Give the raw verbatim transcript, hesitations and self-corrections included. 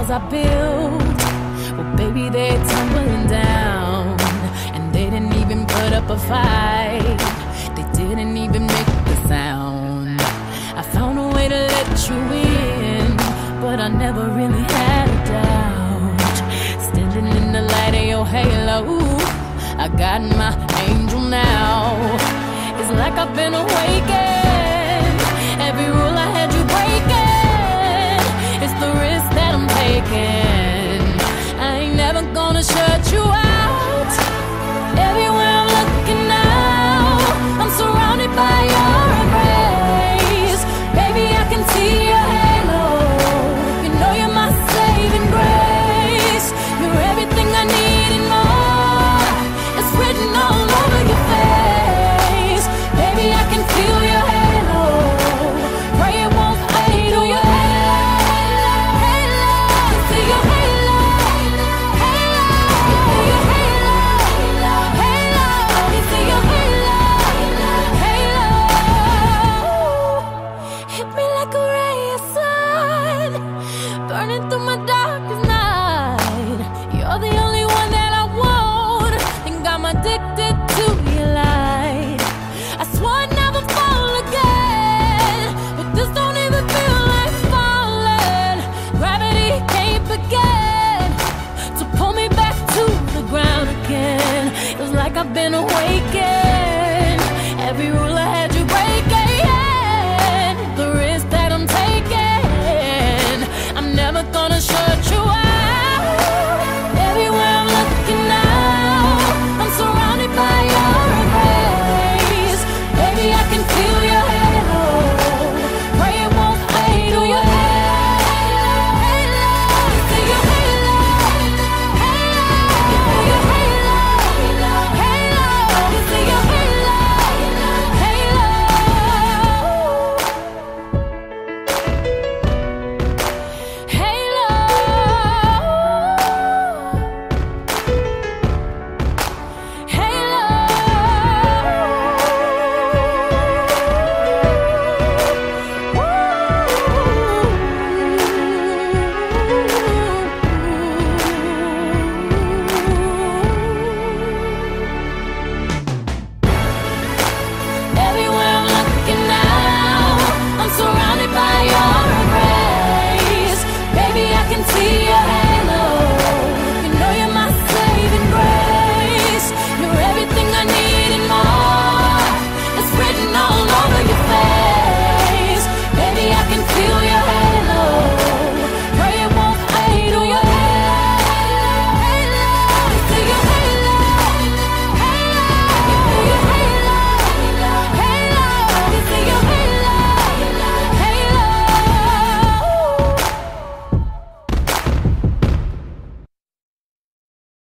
walls I built, well, baby, they're tumbling down. And they didn't even put up a fight. They didn't even make the sound. I found a way to let you in, but I never really had a doubt. Standing in the light of your halo, I got my angel now. It's like I've been awakened. Every rule I had you breaking, it's the risk that I'm taking. I ain't never gonna shut you out. Everywhere I'm looking now, I'm surrounded by your embrace. Baby, I can see your halo. You know you're my saving grace. You're everything I need and more. It's written all over your face. Baby, I can feel your halo. Pray it won't fade. Oh, your halo, halo. See your halo, halo. Your halo, halo. See your halo, halo. Hit me like a ray of sun, burning through my darkest night. You're the only one that I want, think I'm addicted to your light. I swore I'd never fall again, but this don't even feel like falling. Gravity can't begin to pull me back to the ground again. It's like I've been awakened. Every rule I